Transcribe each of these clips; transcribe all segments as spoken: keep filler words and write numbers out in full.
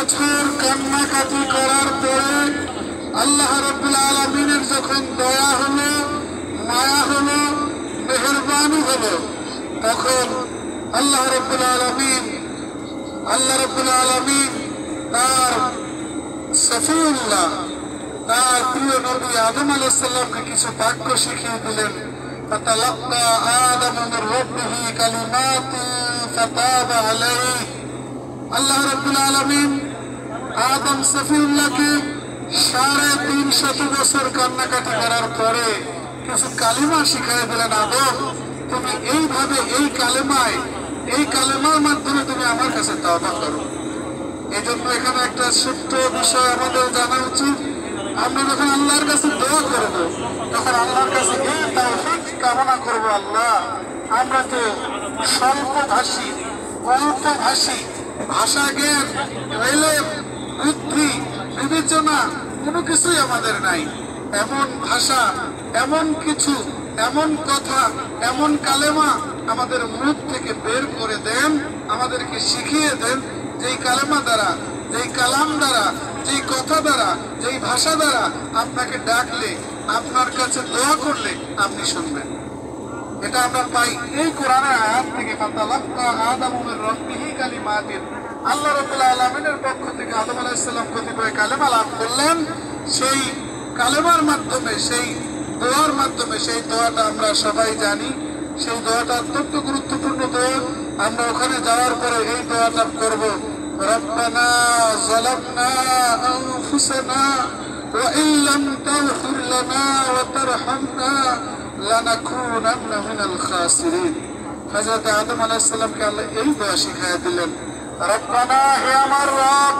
বছর কান্নাকাটি করার পরে আল্লাহ রাব্বুল আলামিনের যখন দয়া হলো, মায়া হলো, মেহেরবানি হলো, তখন আল্লাহ রাব্বুল আলামিন আল্লাহ রাব্বুল আলামিন তার সফিউল্লাহ, তার প্রিয় নবী আদম আলাইহিস সালামকে কিছু বাক্য শিখিয়ে দিলেন। ফাতালাক্কা আদম মির রাব্বিহি কালিমাতিন ফাতাবা আলাইহি। আল্লাহ রাব্বুল আলামিন আদম সফিউল্লাহকে সাড়ে তিন শত বছর কান্নাকাটি করার পরে কিছু কালিমা শিখিয়ে দিলেন। আদম, তুমি এইভাবে এই কালেমায় এই কালেমার মাধ্যমে তুমি আমার কাছে তওবা করো। এই জন্য এখানে একটা ছোট্ট বিষয় আমাদের জানা উচিত। আমরা যখন আল্লাহর কাছে দোয়া করবো, তখন আল্লাহর কাছে এই তাওফীক কামনা করবো, আল্লাহ আমরা তো স্বল্পভাষী, অল্পভাষী, ভাষা জ্ঞান, এলেম, বুদ্ধি, বিবেচনা কোনো কিছুই আমাদের নাই। এমন ভাষা, এমন কিছু, এমন কথা, এমন কালেমা আমাদের মুখ থেকে বের করে দেন, আমাদেরকে শিখিয়ে দেন, যেই কালেমা দ্বারা, যেই কালাম দ্বারা, যেই কথা দ্বারা, যেই ভাষা দ্বারা আপনাকে ডাকলে, আপনার কাছে দোয়া করলে আপনি শুনবেন। এটা আমরা পাই এই কোরআনের আয়াত থেকে। ফাতালাক্কা আদামু মির রাব্বিহি কালিমাতিন। আল্লাহ রাব্বুল আলামিনের পক্ষ থেকে আদম আলাইহিস সালাম কতিপয় কালেমা লাভ করলেন। সেই কালেমার মাধ্যমে, সেই দোয়ার মাধ্যমে, সেই দোয়াটা আমরা সবাই জানি। সেই দোয়াটা অত্যন্ত গুরুত্বপূর্ণ দোয়া। আমরা ওখানে যাওয়ার পরে এই দোয়াটা করব, রব্বানা যালামনা আনফুসানা ওয়া ইল্লাম তাগফির লানা ওয়া তারহামনা লানাকুনান্না মিনাল খাসিরিন। হযরত আদম আলাইহিস সালামকে আল্লাহ এই দোয়া শিখিয়ে দিলেন, রব্বানা, হে আমার রব,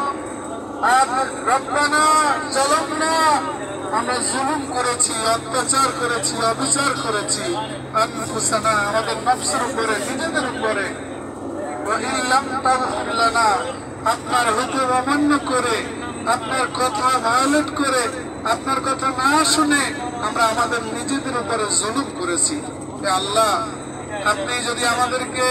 রব্বানা যালামনা, আমরা জুলুম করেছি, অত্যাচার করেছি, অবিচার করেছি, আনফুসানা, আমাদের নফসের উপরে, নিজেদের উপরে, ওয়া ইল্লাম তাগফির লানা, আপনার হুকুম অমান্য করে, আপনার কথা ভায়োলেট করে, আপনার কথা না শুনে আমরা আমাদের নিজেদের উপরে জুলুম করেছি। হে আল্লাহ, আপনি যদি আমাদেরকে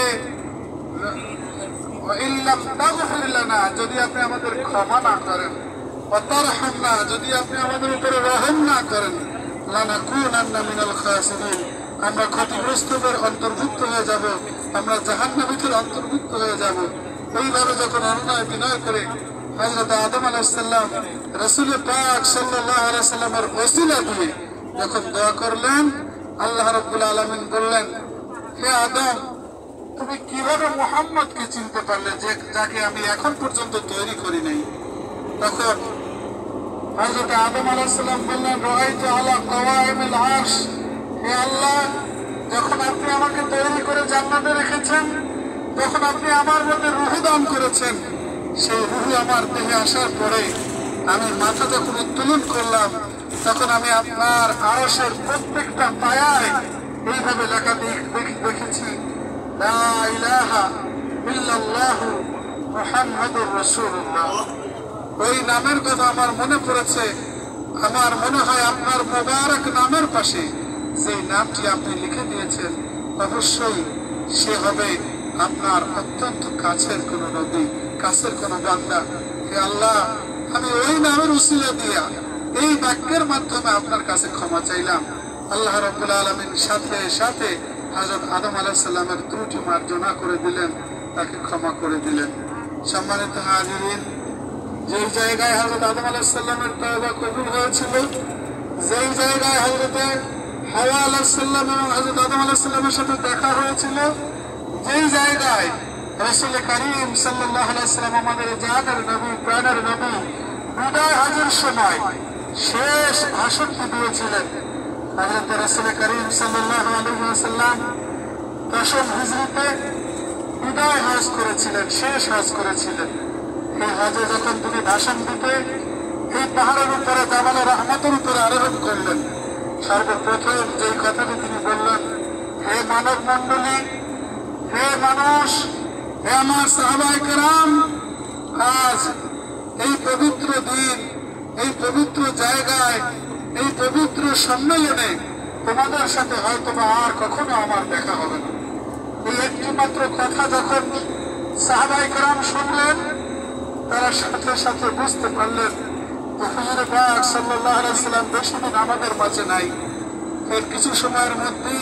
ওয়া ইল্লাম তাগফির লানা, যদি আপনি আমাদের ক্ষমা না করেন, ওয়া তারহামনা, যদি আপনি আমাদের উপরে রহম না করেন, লানাকুনান্না মিনাল খাসিরিন, আমরা ক্ষতিগ্রস্তদের অন্তর্ভুক্ত হয়ে যাব, আমরা জাহান্নামীদের অন্তর্ভুক্ত হয়ে যাব। এইভাবে যখন অনুনয় বিনয় করে হযরত আদম আলাইহিস সালাম রাসূল পাক সাল্লাল্লাহু আলাইহি সাল্লামের ওসিলা দিয়ে যখন দোয়া করলেন, আল্লাহ রাব্বুল আলামিন বললেন, হে আদম, তুমি কিভাবে মুহাম্মদকে চিনতে পারলে, যে যাকে আমি এখন পর্যন্ত তৈরি করি নাই? তখন হযরত আদম আলাইহিস সালাম বললেন, রাআইতু আলা কাওয়াইমিল আরশ, হে আল্লাহ, যখন আপনি আমাকে তৈরি করে জান্নাতে রেখেছেন, তখন আপনি আমার মধ্যে রূহ দান করেছেন। সেই রূহ আমার দেহে আসার পরে আমি মাথা যখন উত্তোলন করলাম, তখন আমি আপনার আরশের প্রত্যেকটা পায়ায় এইভাবে লেখা দেখেছি, লা ইলাহা ইল্লাল্লাহু মুহাম্মাদুর রাসূলুল্লাহ। ওই নামের কথা আমার মনে পড়েছে। আমার মনে হয় আপনার মোবারক নামের পাশে যে নামটি আপনি লিখে দিয়েছেন, অবশ্যই সে হবে আপনার অত্যন্ত কাছের কোন নবী, কাছের কোন বান্দা। হে আল্লাহ, আমি ওই নামের উসিলা দিয়া এই বাক্যের মাধ্যমে আপনার কাছে ক্ষমা চাইলাম। আল্লাহ রাব্বুল আলামিন সাথে সাথে হযরত আদম আলাইহিস সালামের ত্রুটি মার্জনা করে দিলেন, তাকে ক্ষমা করে দিলেন। সম্মানিত হাজিরিন, যেই জায়গায় হযরত আদম আলাইহিস সালামের তওবা কবুল হয়েছিল, যেই জায়গায় হযরত হাওয়া আলাইহিস সালাম এবং হযরত আদম আলাইহিস সালামের সাথে দেখা হয়েছিল, যেই জায়গায় রাসূল করিম সাল্লাল্লাহু আলাইহি ওয়াসাল্লাম আমাদের জানের নবী, প্রাণের নবী, বিদায় হজের সময় শেষ ভাষণটি দিয়েছিলেন, হযরত রাসূল করিম সাল্লাল্লাহু আলাইহি ওয়াসাল্লাম দশম হিজরিতে বিদায় হজ করেছিলেন, শেষ হজ করেছিলেন। এই হজে যখন তিনি ভাষণ দিতে এই পাহাড়ের উপরে জাবালে রহমতের উপরে আরোহণ করলেন, সর্বপ্রথম যেই কথাটি তিনি বললেন, হে মানব মণ্ডলী, হে মানুষ, হে আমার সাহাবায়ে কেরাম, আজ এই পবিত্র দিন, এই পবিত্র জায়গায়, এই পবিত্র সম্মেলনে তোমাদের সাথে হয়তো আর কখনো আমার দেখা হবে না। এই একটি মাত্র কথা যখন সাহাবায়ে কেরাম শুনলেন, তারা পড়ার সাথে সাথে বুঝতে পারলেন যে হুজুর পাক সাল্লাল্লাহু আলাইহি সাল্লাম বেশি দিন আমাদের মাঝে নাই। এর কিছু সময়ের মধ্যেই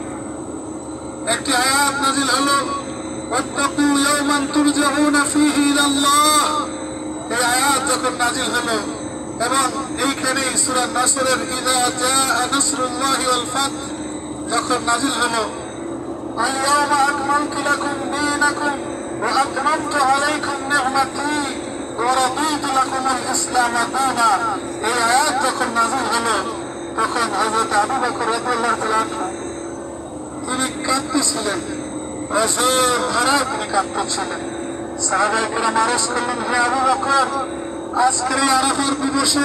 একটি আয়াত নাজিল হলো, ওয়াত্তাকু ইয়াওমান তুরজাউনা ফীহি ইলাল্লাহ। এই আয়াত যখন নাজিল হলো এবং এইখানে সূরা নাসরের ইযা জাআ নাসরুল্লাহি ওয়াল ফাত যখন নাজিল হলো, আল-ইয়াওমা আকমালতু লাকুম দীনাকুম ওয়া আতমামতু আলাইকুম নি'মাতি ওয়া রাদিতু লাকুমুল ইসলাম দীনা। এই আয়াত যখন নাজিল হলো তখন হযরত আবু বকর রাদিয়াল্লাহু তাআলা তিনি কাঁদতেছিলেন, অঝোর ধারা তিনি কাঁদতেছিলেন। সাহাবায়ে কেরাম আরজ করলেন, হে আবু বকর, আজকের এই আরাফার দিবসে,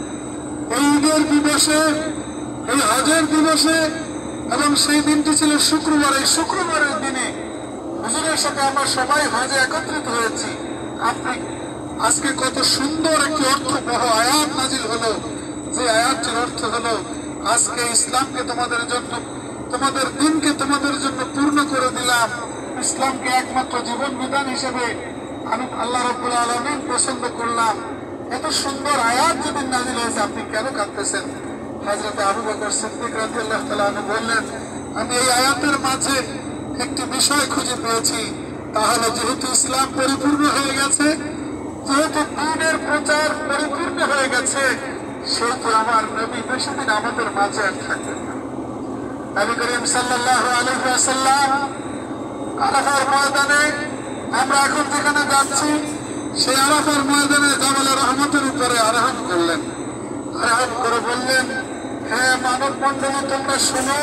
এই ঈদের দিবসে, এই হজের দিবসে, এবং সেই দিনটি ছিল শুক্রবার, এই শুক্রবারের দিনে হুজুরের সাথে আমরা সবাই হজে একত্রিত হয়েছি। আপনি আজকে কত সুন্দর একটি অর্থবহ আয়াত নাজিল হলো, যে আয়াতটির অর্থ হলো আজকে ইসলামকে তোমাদের জন্য, তোমাদের দিনকে তোমাদের জন্য পূর্ণ করে দিলাম। ইসলামকে একমাত্র জীবন বিধান হিসেবে আমি আল্লাহ রাব্বুল আলামিন পছন্দ করলাম। এত সুন্দর আয়াত যেদিন নাজিল হয়েছে আপনি কেন কাঁদতেছেন? হযরত আবু বকর সিদ্দিক রাদিয়াল্লাহু তাআলা আনহু বললেন, আমি এই আয়াতের মাঝে একটি বিষয় খুঁজে পেয়েছি, তাহলে যেহেতু ইসলাম পরিপূর্ণ হয়ে গেছে, যেহেতু দ্বীনের প্রচার পরিপূর্ণ হয়ে গেছে, সেহেতু আমার নবী বেশি দিন আমাদের মাঝে আর থাকবেন না। নবী করিম সাল্লাল্লাহু আলাইহি ওয়াসাল্লাম আরাফার ময়দানে, আমরা এখন যেখানে যাচ্ছি সেই আরাফার ময়দানে জাবালে রহমতের উপরে আরোহণ করলেন। আরোহণ করে বললেন, হে মানব মণ্ডলী, তোমরা শোনো,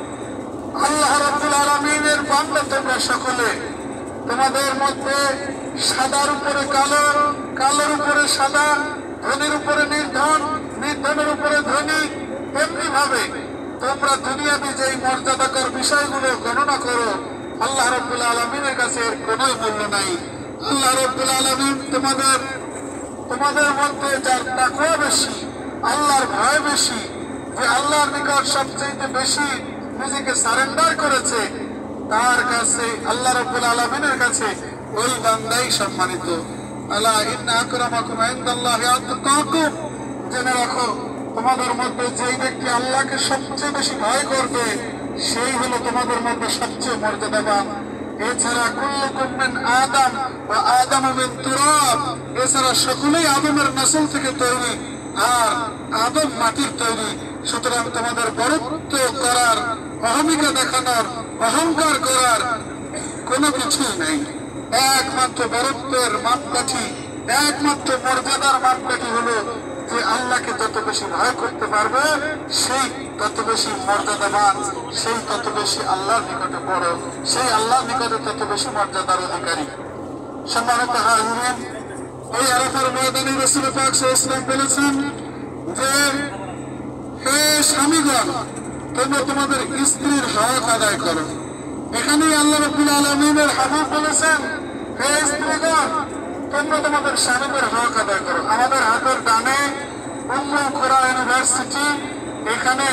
আল্লাহ রাব্বুল আলামিনের বান্দা তোমরা সকলে, তোমাদের মধ্যে সাদার উপরে কালো, কালোর উপরে সাদা, ধনীর উপরে নির্ধন, নির্ধনের উপরে ধনী, এমনি ভাবে তোমরা দুনিয়াতে যেই মর্যাদাকর বিষয়গুলো গণনা করো, আল্লাহ রাব্বুল আলামিনের কাছে এর কোনো মূল্য নাই। আল্লাহ রাব্বুল আলামিন তোমাদের তোমাদের মধ্যে যার তাকওয়া বেশি, আল্লাহর ভয় বেশি, যে আল্লাহর নিকট সবচেয়ে বেশি নিজেকে সারেন্ডার করেছে, তার কাছে আল্লাহ রাব্বুল আলামিনের কাছে ওই বান্দাই সম্মানিত। আলা ইন্না আকরামাকুম ইনদাল্লাহি আতকাকুম, জেনে রাখো তোমাদের মধ্যে যেই ব্যক্তি আল্লাহকে সবচেয়ে বেশি ভয় করবে সেই হলো তোমাদের মধ্যে সবচেয়ে মর্যাদাবান। এছাড়া কুল্লুকুম মিন আদম ওয়া আদামু মিন তুরাব, এছাড়া সকলেই আদমের নসল থেকে তৈরি, আর আদম মাটির তৈরি। সুতরাং তোমাদের বড়ত্ব করার, অহমিকা দেখানোর, অহংকার করার কোনো কিছুই নেই। একমাত্র বড়ত্বের মাপকাঠি, একমাত্র মর্যাদার মাপকাঠি হলো যে আল্লাহকে যত বেশি ভয় করতে পারবে সেই তত বেশি মর্যাদাবান, সেই তত বেশি আল্লাহর নিকটে বড়, সেই আল্লাহর নিকটে তত বেশি মর্যাদার অধিকারী। সম্মানিত হাজিরিন, এই আরাফার ময়দানে রাসূল পাক সাল্লাল্লাহু আলাইহি ওয়াসাল্লাম বলেছেন যে, হে স্বামীগণ, তোমরা তোমাদের স্ত্রীর হক আদায় করো। এখানেই আল্লাহ রাব্বুল আলামিনের হাবিব বলেছেন, হে স্ত্রীগণ, তোমরা তোমাদের স্বামীদের হক আদায় করো। আমাদের হাতের ডানে উম্মুল কুরা ইউনিভার্সিটি, এখানে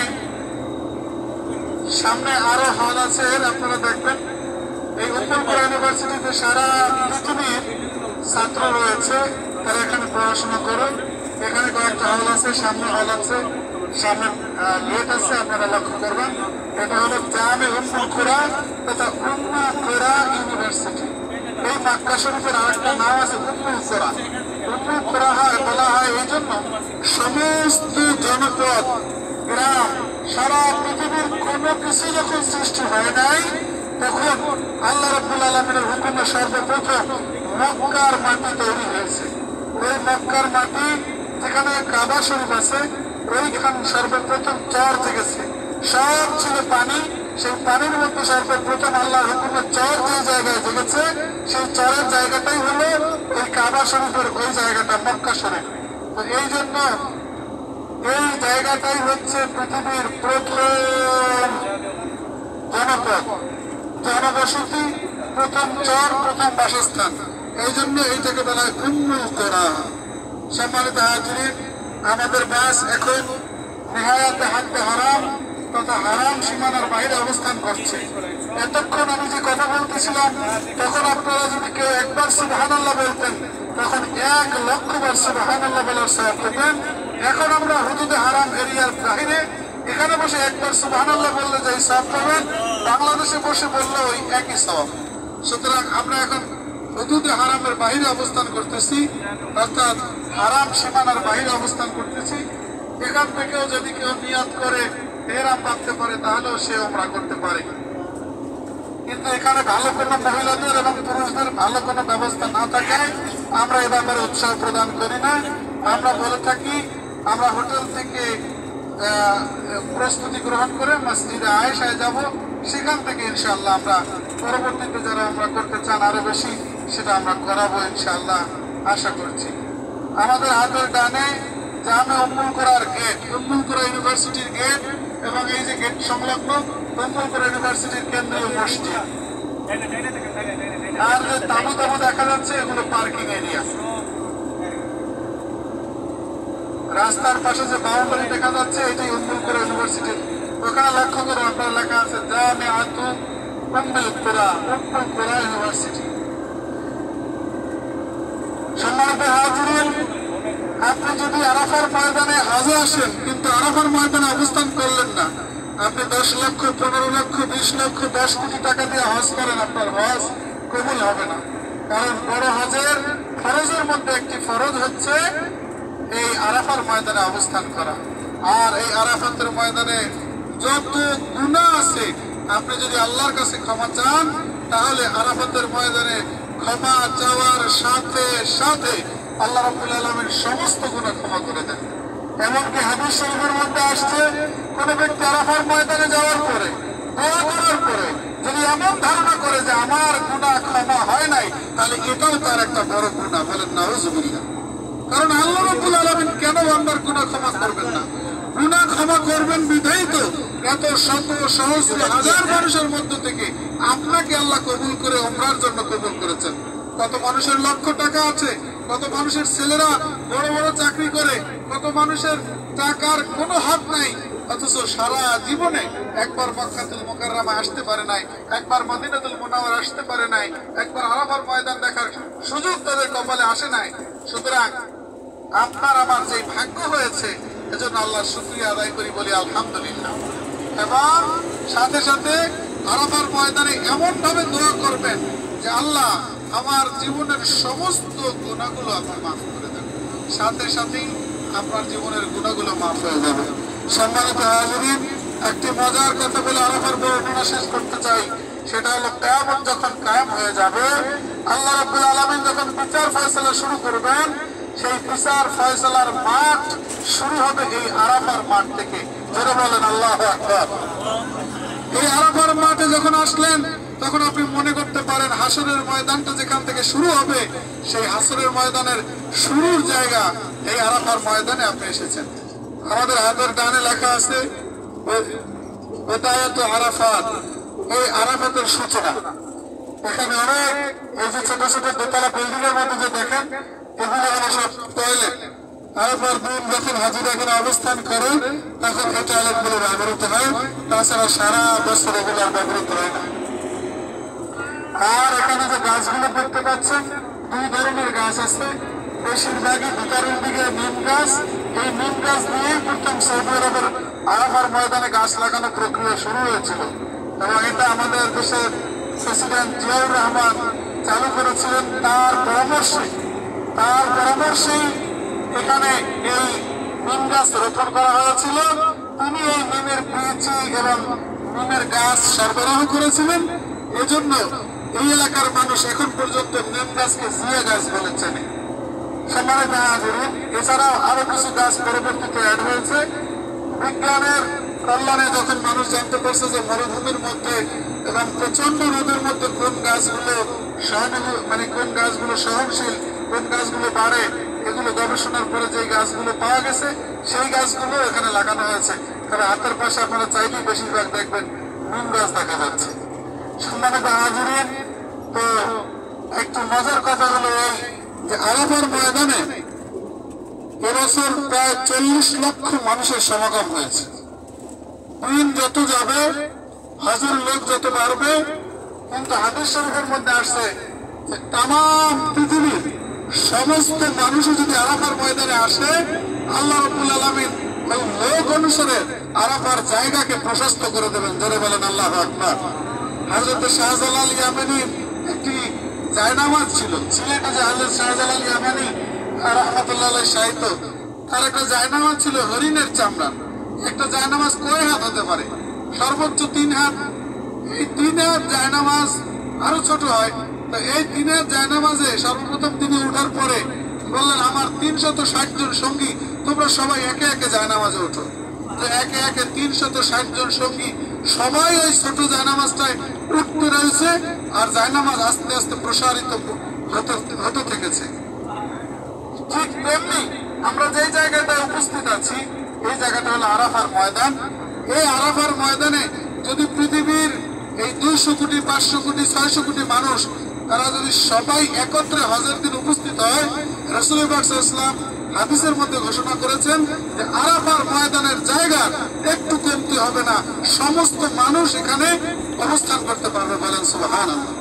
সামনে আরো হল আছে, আপনারা দেখবেন। এই উম্মুল কুরা ইউনিভার্সিটিতে সারা পৃথিবীর ছাত্র রয়েছে, তারা এখানে পড়াশোনা করে। এখানে কয়েকটা হল আছে, সামনে হল আছে, সামনে গেট আছে, আপনারা লক্ষ্য করবেন। এটা হলো জামে উম্মুল কুরা তথা উম্মুল কুরা ইউনিভার্সিটি। এই মক্কা শরীফের আরেকটা নাম আছে উম্মুল কুরা। উম্মুল কুরা বলা হয় এই জন্য, সমস্ত জনপদ, গ্রাম, সারা পৃথিবীর কোনো কিছু যখন সৃষ্টি হয় নাই, তখন আল্লাহ রাব্বুল আলামিনের হুকুমে সর্বপ্রথম মক্কার মাটি তৈরি হয়েছে। ওই মক্কার মাটি যেখানে কাবা শরীফ আছে, ওইখান সর্বপ্রথম চর জেগেছে। সব ছিল পানি, সেই পানির মধ্যে সর্বপ্রথম আল্লাহর হুকুমে চর যে জায়গায় জেগেছে, সেই চরের জায়গাটাই হলো এই কাবা শরীফের ওই জায়গাটা, মক্কা শরীফ। তো এই জন্য এই জায়গাটাই হচ্ছে পৃথিবীর প্রথম জনপদ, জনবসতি, প্রথম চর, প্রথম বাসস্থান। এই জন্য এইটাকে বলা হয় উম্মুল কুরা। সম্মানিত হাজিরিন, আমাদের বাস এখন নেহায়াতে হাতে হারাম তথা হারাম সীমানার বাইরে অবস্থান করছে। এতক্ষণ আমি যে কথা বলতেছিলাম তখন আপনারা যদি কেউ একবার সুবহানাল্লাহ বলতেন তখন এক লক্ষ বার সুবহানাল্লাহ বলার সওয়াব পেতেন। এখন আমরা হুদুদে হারাম এরিয়ার বাহিরে এখানে বসে একবার সুবহানাল্লাহ বললে যে সওয়াব পাবেন, বাংলাদেশে বসে বললে ওই একই সওয়াব। সুতরাং আমরা এখন হুদুদে হারামের বাহিরে অবস্থান করতেছি, অর্থাৎ হারাম সীমানার বাহিরে অবস্থান করতেছি। এখান থেকেও যদি কেউ নিয়ত করে এহরাম বাঁধতে পারে তাহলেও সে উমরা করতে পারে। কিন্তু এখানে ভালো কোনো মহিলাদের এবং পুরুষদের ভালো কোনো ব্যবস্থা না থাকায় আমরা এ ব্যাপারে উৎসাহ প্রদান করি না। আমরা বলে থাকি আমরা হোটেল থেকে প্রস্তুতি গ্রহণ করে মসজিদে আয়েশায় যাব, সেখান থেকে ইনশাআল্লাহ আমরা পরবর্তীতে যারা আমরা করতে চান আরো বেশি সেটা আমরা করাবো ইনশাআল্লাহ আশা করছি। আমাদের হাতের ডানে জামে উম্মুল কোরার গেট, উম্মুল কোরা ইউনিভার্সিটির গেট এবং এই যে গেট সংলগ্ন উম্মুল কোরা ইউনিভার্সিটির কেন্দ্রীয় মসজিদ। আর যে তাবু তাবু দেখা যাচ্ছে এগুলো পার্কিং এরিয়া। রাস্তার পাশে যে বাউন্ডারি দেখা যাচ্ছে এটাই উম্মুল কোরা ইউনিভার্সিটির। ওখানে লক্ষ্য করে আপনার লেখা আছে জামিআতু উম্মুল কোরা, উম্মুল কোরা ইউনিভার্সিটি। সম্মানিত হাজিরিন, আপনি যদি আরাফার ময়দানে আজও আসেন কিন্তু আরাফার ময়দানে অবস্থান করলেন না, আপনি দশ লক্ষ পনেরো লক্ষ বিশ লক্ষ দশ কোটি টাকা দিয়ে হজ করেন, আপনার হজ কবুল হবে না। কারণ বড় হজের ফরজের মধ্যে একটি ফরজ হচ্ছে এই আরাফার ময়দানে অবস্থান করা। আর এই আরাফাতের ময়দানে যত গুনাহ আছে আপনি যদি আল্লাহর কাছে ক্ষমা চান তাহলে আরাফাতের ময়দানে ক্ষমা চাওয়ার সাথে সাথে আল্লাহ রাব্বুল আলামিন সমস্ত গুনাহ ক্ষমা করে দেন। এমনকি হাদিস শরীফের মধ্যে আসছে কোন ব্যক্তি আরাফার ময়দানে যাওয়ার পরে দোয়া করার পরে যদি এমন ধারণা করে যে আমার গুনাহ ক্ষমা হয় নাই তাহলে এটাও তার একটা বড় গুনাহ। বলেন নাউযুবিল্লাহ। কারণ আল্লাহ রাব্বুল আলামিন কেন বান্দার গুনাহ ক্ষমা করবেন না? গুনাহ ক্ষমা করবেন বিধাই তো এত শত সহস্র হাজার মানুষের মধ্য থেকে আপনাকে আল্লাহ কবুল করে উমরার জন্য কবুল করেছেন। কত মানুষের লক্ষ টাকা আছে, কত মানুষের ছেলেরা বড় বড় চাকরি করে, কত মানুষের টাকার কোনো হাত নাই, অথচ সারা জীবনে একবার মক্কাতুল মুকাররমা আসতে পারে নাই, একবার মদিনাতুল মুনাওয়ারা আসতে পারে নাই, একবার আরাফার ময়দান দেখার সুযোগ তাদের কপালে আসে নাই। সুতরাং আপনার আমার যে ভাগ্য হয়েছে এজন্য আল্লাহর শুকরিয়া আদায় করি, বলি আলহামদুলিল্লাহ। এবং সাথে সাথে আরাফার ময়দানে এমন ভাবে দোয়া করবেন যে আল্লাহ আমার জীবনের সমস্ত গুনাহগুলো আপনি মাফ করে দেন, সাথে সাথেই আপনার জীবনের গুনাহগুলো মাফ হয়ে যাবে। সম্মানিত হাজিরিন, একটি মজার কথা বলে আরাফার বর্ণনা শেষ করতে চাই। সেটা হলো কিয়ামত যখন কায়েম হয়ে যাবে, আল্লাহ রাব্বুল আলামিন যখন বিচার ফয়সালা শুরু করবেন, সেই বিচার ফয়সালার মাঠ শুরু হবে এই আরাফার মাঠ থেকে। যারা বলেন আল্লাহু আকবার। এই আরাফার মাঠে যখন আসলেন তখন আপনি মনে করতে পারেন হাসরের ময়দানটা যেখান থেকে শুরু হবে সেই হাসরের ময়দানের শুরুর জায়গা এই আরাফার ময়দানে আপনি এসেছেন। আমাদের হাতের ডানে লেখা আছে বিদায়াতু আরাফাত, এই আরাফাতের সূচনা। এখানে অনেক এই যে ছোট ছোট দোতলা বিল্ডিং এর মধ্যে যে দেখেন এগুলো হলো সব টয়লেট। আরাফার দিন যখন হাজিরা এখানে অবস্থান করে তখন এই টয়লেট গুলো ব্যবহৃত হয়, তাছাড়া সারা বছর এগুলো ব্যবহৃত হয় না। আর এখানে যে গাছগুলো দেখতে পাচ্ছেন দুই ধরনের গাছ আছে, বেশিরভাগই ভিতরের দিকে নিম গাছ। এই নিম গাছ দিয়েই প্রথম সৌদি আরবের আরাফার ময়দানে গাছ লাগানো প্রক্রিয়া শুরু হয়েছিল এবং এটা আমাদের দেশের প্রেসিডেন্ট জিয়াউর রহমান চালু করেছিলেন। তার পরামর্শে তার পরামর্শেই এখানে এই নিম গাছ রোপণ করা হয়েছিল। তিনি এই নিমের বীজ এবং নিমের গাছ সরবরাহ করেছিলেন। এজন্য এই এলাকার মানুষ এখন পর্যন্ত নিম গাছকে জিয়া গাছ বলেছেন। সম্মানিত হাজিরিন, এছাড়াও আরো কিছু গাছ পরবর্তীতে অ্যাড হয়েছে। বিজ্ঞানের কল্যাণে যখন মানুষ জানতে পারছে যে মরুভূমির মধ্যে এবং প্রচন্ড রোদের মধ্যে কোন গাছগুলো সহনীয় মানে কোন গাছগুলো সহনশীল, কোন গাছগুলো বাড়ে, এগুলো গবেষণার পরে যে গাছগুলো পাওয়া গেছে সেই গাছগুলো এখানে লাগানো হয়েছে। তবে হাতের পাশে আপনারা চাইলেই বেশিরভাগ দেখবেন নিম গাছ দেখা যাচ্ছে। সম্মানিত হাজিরিন, তো একটু মজার কথা হলো এই যে আরাফার ময়দানে এবছর প্রায় চল্লিশ লক্ষ মানুষের সমাগম হয়েছে। দিন যত যাবে হজের লোক যত বাড়বে, কিন্তু হাদিস শরীফের মধ্যে আসছে যে তাম পৃথিবীর সমস্ত মানুষও যদি আরাফার ময়দানে আসে, আল্লাহ রাব্বুল আলামিন ওই লোক অনুসারে আরাফার জায়গাকে প্রশস্ত করে দেবেন। জোরে বলেন আল্লাহু আকবার। হযরত শাহজালাল ইয়ামানির একটি জায়নামাজ ছিল, সিলেটে যে হযরত শাহজালাল ইয়ামানি রাহমাতুল্লাহ আলাইহি শাহিদ, তার একটা জায়নামাজ ছিল হরিণের চামড়া। একটা জায়নামাজ কয় হাত হতে পারে? সর্বোচ্চ তিন হাত। এই তিন হাত জায়নামাজ আরো ছোট হয়। তো এই তিন হাত জায়নামাজে সর্বপ্রথম তিনি উঠার পরে বললেন, আমার তিনশত ষাট জন সঙ্গী, তোমরা সবাই একে একে জায়নামাজে ওঠো। তো একে একে তিনশত ষাট জন সঙ্গী সবাই ওই ছোট জায়নামাজটায় উঠতে রয়েছে, আর জায়নামাজ আস্তে আস্তে প্রসারিত হতে হতে থেকেছে। ঠিক তেমনি আমরা যে জায়গাটায় উপস্থিত আছি, এই জায়গাটা হলো আরাফার ময়দান। এই আরাফার ময়দানে যদি পৃথিবীর এই দুইশো কোটি, পাঁচশো কোটি, ছয়শো কোটি মানুষ, তারা যদি সবাই একত্রে হজের দিন উপস্থিত হয়, রাসূলুল্লাহ সাল্লাল্লাহু আলাইহি ওয়াসাল্লাম হাদিসের মধ্যে ঘোষণা করেছেন যে আরাফার ময়দানের জায়গা একটু কমতি হবে না, সমস্ত মানুষ এখানে অবস্থান করতে পারবে। বলেন সুবহানাল্লাহ।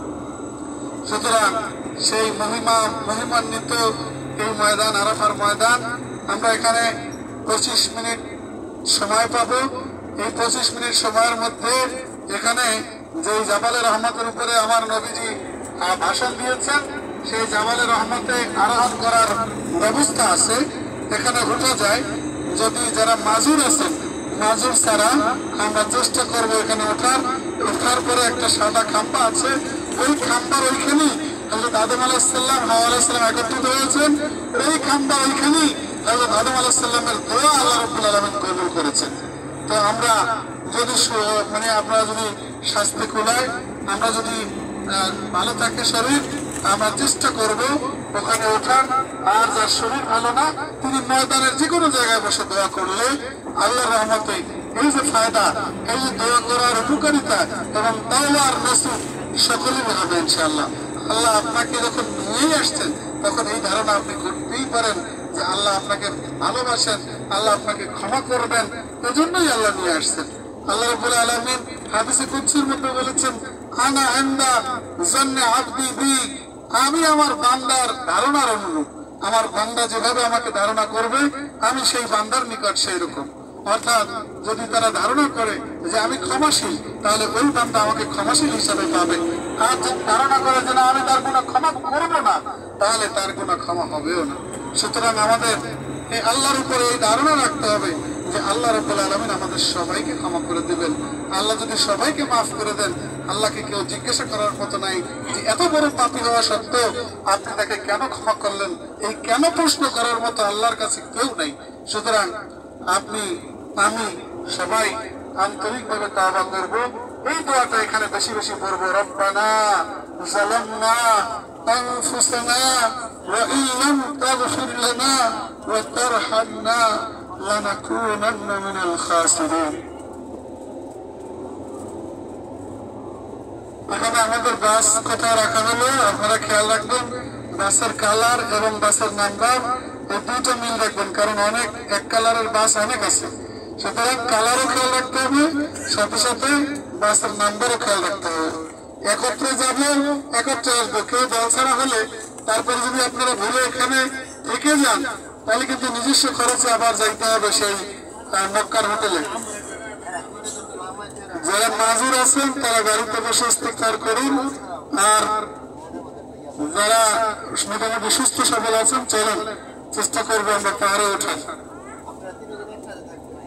সুতরাং সেই মহিমা মহিমান্বিত এই ময়দান, আরাফার ময়দান, আমরা এখানে পঁচিশ মিনিট সময় পাবো। এই পঁচিশ মিনিট সময়ের মধ্যে এখানে যে জাবালে রহমতের উপরে আমার নবীজি ভাষণ দিয়েছেন, সেই জাবালে রহমতে আরোহণ করার ব্যবস্থা আছে। এখানে উঠা যায়। যদি যারা মাজুর আছেন, মাজুর ছাড়া আমরা চেষ্টা করবো এখানে ওঠার। ওঠার পরে একটা সাদা খাম্বা আছে, ওই খাম্বার ওইখানেই হযরত আদম আলাইহিস সালাম, হাওয়া আলাইহিস সালাম একত্রিত হয়েছেন। ওই খাম্বা ওইখানেই হযরত আদম আলাইহিস সালামের দোয়া আল্লাহ রাব্বুল আলামিন কবুল করেছেন। তো আমরা যদি মানে আপনারা যদি স্বাস্থ্য কুলায়, আমরা যদি ভালো থাকে শরীর, আমরা চেষ্টা করব ওখানে ওঠার। আর যার শরীর ভালো না, তিনি ময়দানের যে কোনো জায়গায় বসে দোয়া করলে আল্লাহর রহমতে এই যে ফায়দা, এই যে দোয়া করার উপকারিতা এবং তাওবার নসিব সকলেই হবে ইনশাআল্লাহ। আল্লাহ আপনাকে যখন নিয়ে আসছেন, তখন এই ধারণা আপনি করতেই পারেন যে আল্লাহ আপনাকে ভালোবাসেন, আল্লাহ আপনাকে ক্ষমা করবেন, এজন্যই আল্লাহ নিয়ে আসছেন। আল্লাহ রাব্বুল আলামিন হাদিসে কুদসির মধ্যে বলেছেন, আনা ইনদা জান্নি আবদি বি, আমি আমার বান্দার ধারণার অনুরূপ। আমার বান্দা যেভাবে আমাকে ধারণা করবে, আমি সেই বান্দার নিকট সেই রকম। অর্থাৎ যদি তারা ধারণা করে যে আমি ক্ষমাশীল, তাহলে ওই বান্দা আমাকে ক্ষমাশীল হিসাবে পাবে। আর যদি ধারণা করে যে না, আমি তার কোনো ক্ষমা করবো না, তাহলে তার কোনো ক্ষমা হবেও না। সুতরাং আমাদের এই আল্লাহর উপরে এই ধারণা রাখতে হবে যে আল্লাহ রাব্বুল আলামিন আমাদের সবাইকে ক্ষমা করে দিবেন। আল্লাহ যদি সবাইকে মাফ করে দেন, আল্লাহকে কেউ জিজ্ঞাসা করার মতো নাই যে এত বড় পাপী হওয়া সত্ত্বেও আপনি তাকে কেন ক্ষমা করলেন, এই কেন প্রশ্ন করার মতো আল্লাহর কাছে কেউ নাই। সুতরাং আপনি, আমি সবাই আন্তরিকভাবে তওবা করব। এই দোয়াটা এখানে বেশি বেশি পড়ব। রব্বানা যালামনা আনফুসানা ওয়া ইন লাম তাগফির লানা ওয়া তারহামনা লানাকুনান্না মিনাল খাসিরিন। এখানে আমাদের বাস কোথায় রাখা হলো আপনারা খেয়াল রাখবেন। বাসের কালার এবং বাসের নাম্বার এই দুটো মিল রাখবেন, কারণ অনেক এক কালারের বাস অনেক আছে। সুতরাং কালারও খেয়াল রাখতে হবে, সাথে সাথে বাসের নাম্বারও খেয়াল রাখতে হবে। একত্রে যাবে, একত্রে আসবো। কেউ দল ছাড়া হলে তারপর যদি আপনারা ভুলে এখানে থেকে যান, তাহলে কিন্তু নিজস্ব খরচে আবার যাইতে হবে সেই মক্কার হোটেলে। যারা মাজুর আছেন তারা গাড়িতে বসে ইস্তেগফার করুন, আর যারা মোটামুটি সুস্থ সবল আছেন, চলেন চেষ্টা করবো আমরা পাহাড়ে ওঠার।